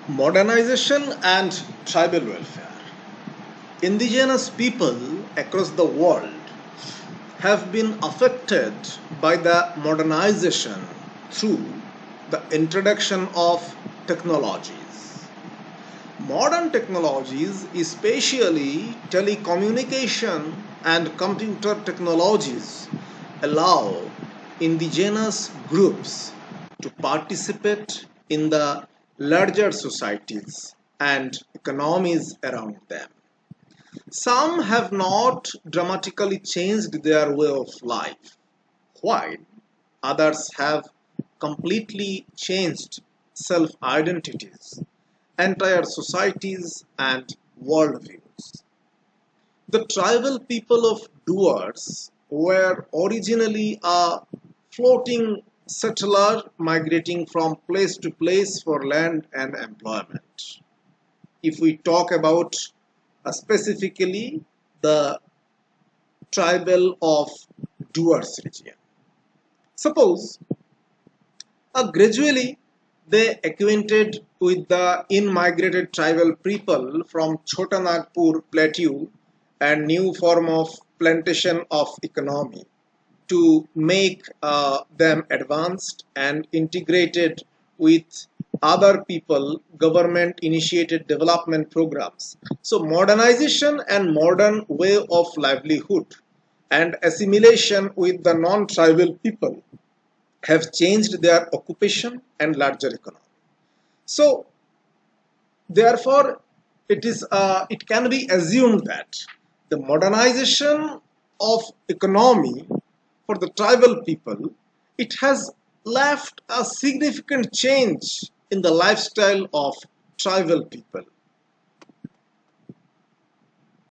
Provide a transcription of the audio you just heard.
Modernization and tribal welfare. Indigenous people across the world have been affected by the modernization through the introduction of technologies. Modern technologies, especially telecommunication and computer technologies, allow indigenous groups to participate in the larger societies and economies around them. Some have not dramatically changed their way of life, while others have completely changed self identities, entire societies, and worldviews. The tribal people of Duars were originally a floating settler migrating from place to place for land and employment. If we talk about specifically the tribal of Duars region, suppose gradually they acquainted with the in-migrated tribal people from Chota Nagpur plateau and new form of plantation of economy to make them advanced and integrated with other people government initiated development programs. So modernization and modern way of livelihood and assimilation with the non-tribal people have changed their occupation and larger economy. So therefore, it can be assumed that the modernization of economy for the tribal people, it has left a significant change in the lifestyle of tribal people.